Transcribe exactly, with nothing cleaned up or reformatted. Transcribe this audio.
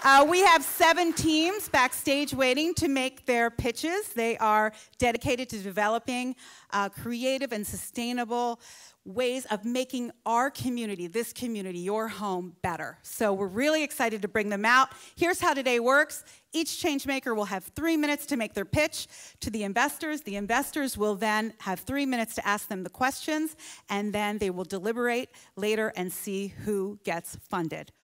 Uh, we have seven teams backstage waiting to make their pitches. They are dedicated to developing uh, creative and sustainable ways of making our community, this community, your home, better. So we're really excited to bring them out. Here's how today works. Each changemaker will have three minutes to make their pitch to the investors. The investors will then have three minutes to ask them the questions, and then they will deliberate later and see who gets funded.